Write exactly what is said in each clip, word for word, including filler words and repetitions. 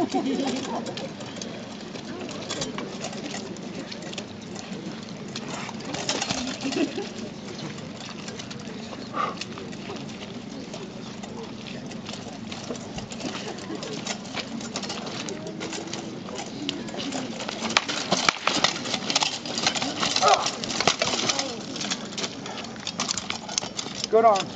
Good arm.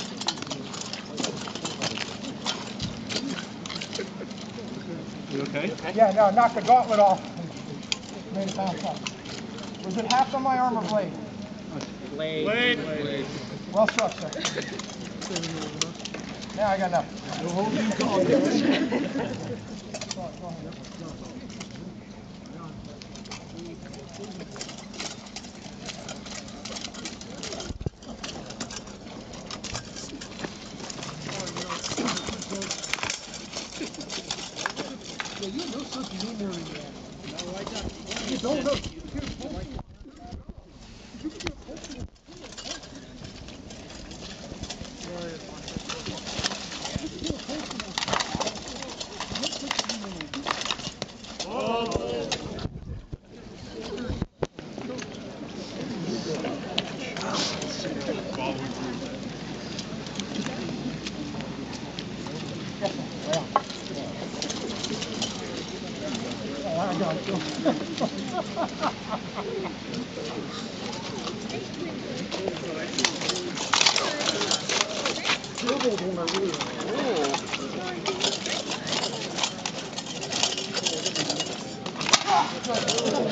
You okay? Yeah, no, knocked the gauntlet off. Made it bounce up. Was it half on my arm or blade? Blade. Blade. Blade. Well struck, sir. Now I got enough. No holding you call. Yeah, you know something you more than that. No, I got you don't know. Oh.